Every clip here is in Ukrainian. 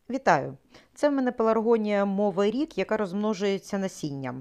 Вітаю! Це в мене пеларгонія мовий рік, яка розмножується насінням.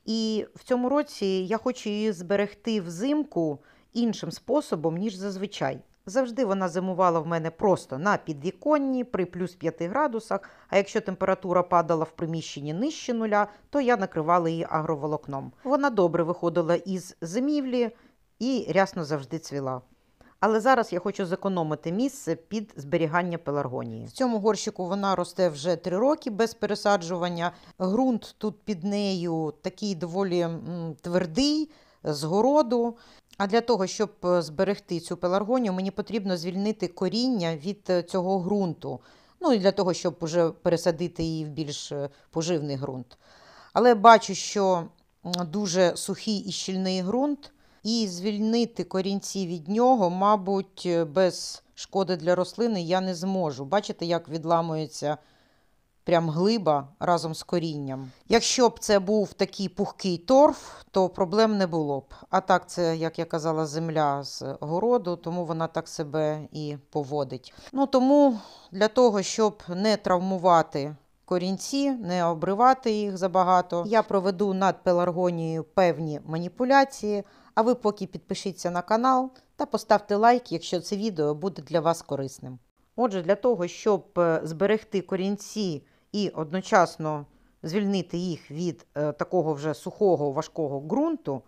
І в цьому році я хочу її зберегти взимку іншим способом, ніж зазвичай. Завжди вона зимувала в мене просто на підвіконні при плюс 5 градусах, а якщо температура падала в приміщенні нижче нуля, то я накривала її агроволокном. Вона добре виходила із зимівлі і рясно завжди цвіла. Але зараз я хочу зекономити місце під зберігання пеларгонії. В цьому горщику вона росте вже 3 роки без пересаджування. Ґрунт тут під нею такий доволі твердий, з городу. А для того, щоб зберегти цю пеларгонію, мені потрібно звільнити коріння від цього ґрунту. Ну і для того, щоб вже пересадити її в більш поживний ґрунт. Але бачу, що дуже сухий і щільний ґрунт, і звільнити корінці від нього, мабуть, без шкоди для рослини я не зможу. Бачите, як відламується прям глиба разом з корінням. Якщо б це був такий пухкий торф, то проблем не було б. А так це, як я казала, земля з городу, тому вона так себе і поводить. Тому для того, щоб не травмувати корінці, не обривати їх забагато, я проведу над пеларгонією певні маніпуляції. А ви поки підпишіться на канал та поставте лайк, якщо це відео буде для вас корисним. Отже, для того, щоб зберегти корінці і одночасно звільнити їх від такого вже сухого, важкого ґрунту,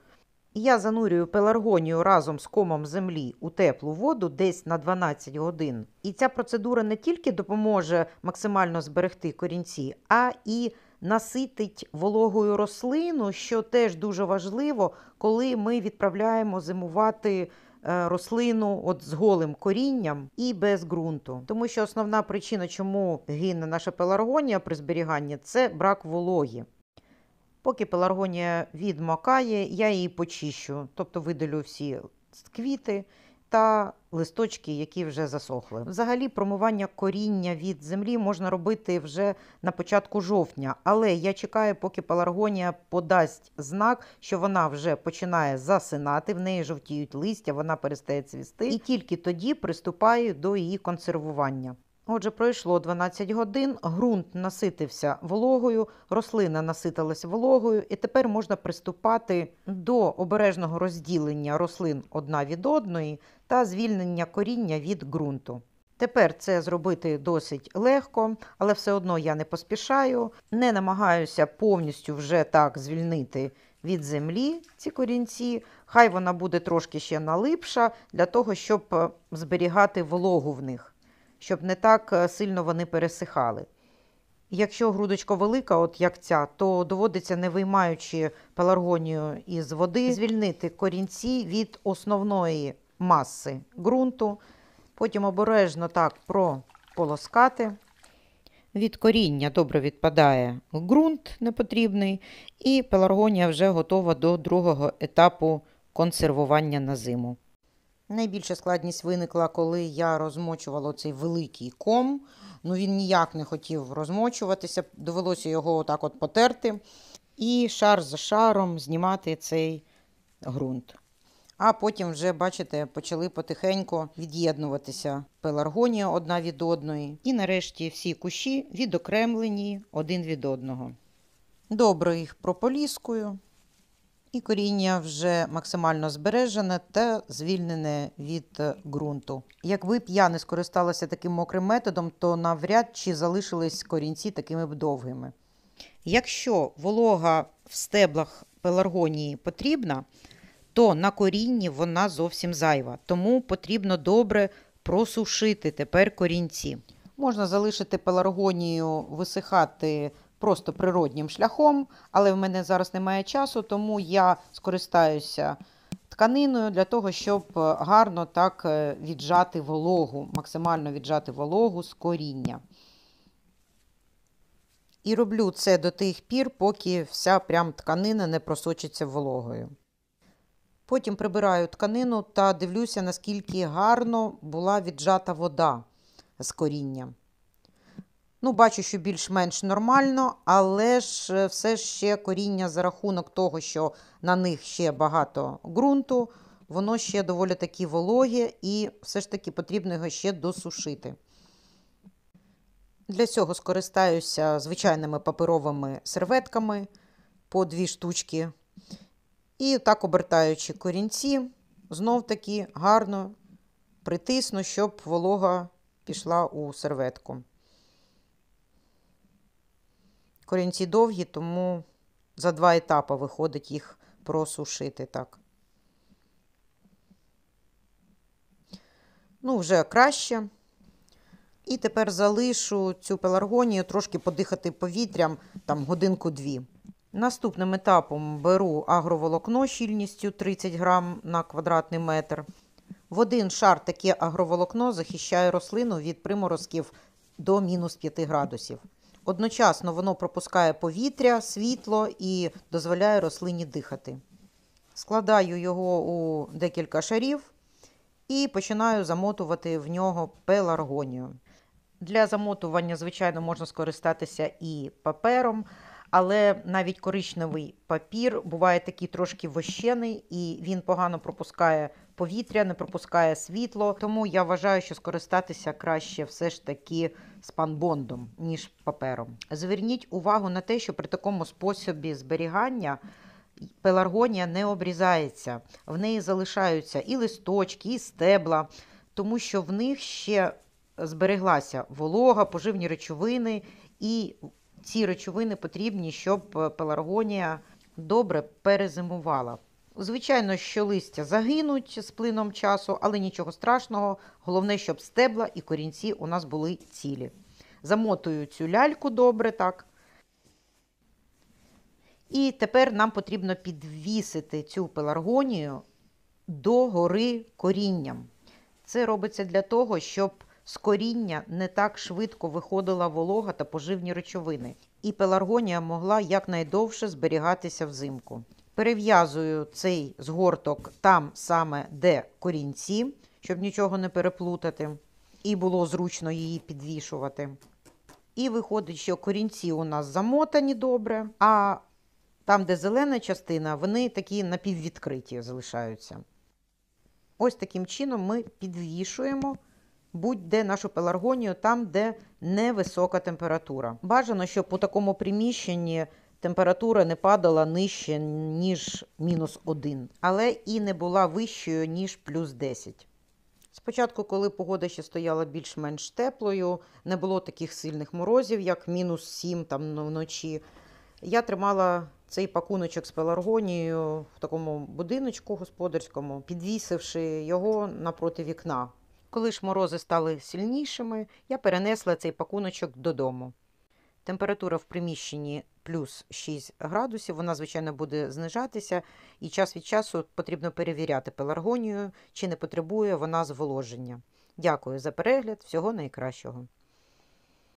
я занурюю пеларгонію разом з комом землі у теплу воду десь на 12 годин. І ця процедура не тільки допоможе максимально зберегти корінці, а і наситить вологою рослину, що теж дуже важливо, коли ми відправляємо зимувати рослину з голим корінням і без ґрунту. Тому що основна причина, чому гине наша пеларгонія при зберіганні, це брак вологі. Поки пеларгонія відмокає, я її почищу, тобто видалю всі квіти та листочки, які вже засохли. Взагалі, промивання коріння від землі можна робити вже на початку жовтня, але я чекаю, поки пеларгонія подасть знак, що вона вже починає засинати, в неї жовтіють листя, вона перестає цвісти, і тільки тоді приступаю до її консервування. Отже, пройшло 12 годин, ґрунт наситився вологою, рослина наситилась вологою, і тепер можна приступати до обережного розділення рослин одна від одної та звільнення коріння від ґрунту. Тепер це зробити досить легко, але все одно я не поспішаю, не намагаюся повністю вже так звільнити від землі ці корінці. Хай вона буде трошки ще налипша, для того, щоб зберігати вологу в них, щоб не так сильно вони пересихали. Якщо грудочка велика, от як ця, то доводиться, не виймаючи пеларгонію із води, звільнити корінці від основної маси ґрунту, потім обережно так прополоскати. Від коріння добре відпадає ґрунт непотрібний, і пеларгонія вже готова до другого етапу консервування на зиму. Найбільша складність виникла, коли я розмочувала цей великий ком. Він ніяк не хотів розмочуватися, довелося його отак от потерти і шар за шаром знімати цей ґрунт. А потім вже, бачите, почали потихеньку від'єднуватися пеларгонія одна від одної. І нарешті всі кущі відокремлені один від одного. Добре їх прополіскую. І коріння вже максимально збережене та звільнене від ґрунту. Якби б я не скористалася таким мокрим методом, то навряд чи залишились корінці такими б довгими. Якщо волога в стеблах пеларгонії потрібна, то на корінні вона зовсім зайва. Тому потрібно добре просушити тепер корінці. Можна залишити пеларгонію висихати просто природнім шляхом, але в мене зараз немає часу, тому я скористаюся тканиною для того, щоб гарно так віджати вологу, максимально віджати вологу з коріння. І роблю це до тих пір, поки вся прям тканина не просочиться вологою. Потім прибираю тканину та дивлюся, наскільки гарно була віджата вода з коріння. Бачу, що більш-менш нормально, але ж все ще коріння за рахунок того, що на них ще багато ґрунту, воно ще доволі таки вологе і все ж таки потрібно його ще досушити. Для цього скористаюся звичайними паперовими серветками по 2 штучки. І так, обертаючи корінці, знов-таки гарно притисну, щоб волога пішла у серветку. Корінці довгі, тому за 2 етапи виходить їх просушити так. Ну, вже краще. І тепер залишу цю пеларгонію трошки подихати повітрям, там годинку-дві. Наступним етапом беру агроволокно щільністю 30 грам на квадратний метр. В один шар таке агроволокно захищає рослину від приморозків до мінус 5 градусів. Одночасно воно пропускає повітря, світло і дозволяє рослині дихати. Складаю його у декілька шарів і починаю замотувати в нього пеларгонію. Для замотування, звичайно, можна скористатися і папером, але навіть коричневий папір буває такий трошки вощений, і він погано пропускає повітря, не пропускає світло. Тому я вважаю, що скористатися краще все ж таки спанбондом, ніж папером. Зверніть увагу на те, що при такому способі зберігання пеларгонія не обрізається. В неї залишаються і листочки, і стебла, тому що в них ще збереглася волога, поживні речовини, і ці речовини потрібні, щоб пеларгонія добре перезимувала. Звичайно, що листя загинуть з плином часу, але нічого страшного. Головне, щоб стебла і корінці у нас були цілі. Замотую цю ляльку добре так. І тепер нам потрібно підвісити цю пеларгонію до гори корінням. Це робиться для того, щоб з коріння не так швидко виходила волога та поживні речовини. І пеларгонія могла якнайдовше зберігатися взимку. Перев'язую цей згорток там саме, де корінці, щоб нічого не переплутати. І було зручно її підвішувати. І виходить, що корінці у нас замотані добре, а там, де зелена частина, вони такі напіввідкриті залишаються. Ось таким чином ми підвішуємо будь-де нашу пеларгонію, там, де невисока температура. Бажано, щоб у такому приміщенні температура не падала нижче, ніж -1, але і не була вищою, ніж +10. Спочатку, коли погода ще стояла більш-менш теплою, не було таких сильних морозів, як -7 там вночі, я тримала цей пакуночок з пеларгонією в такому будиночку господарському, підвісивши його напроти вікна. Коли ж морози стали сильнішими, я перенесла цей пакуночок додому. Температура в приміщенні +6 градусів, вона, звичайно, буде знижатися, і час від часу потрібно перевіряти пеларгонію, чи не потребує вона зволоження. Дякую за перегляд, всього найкращого.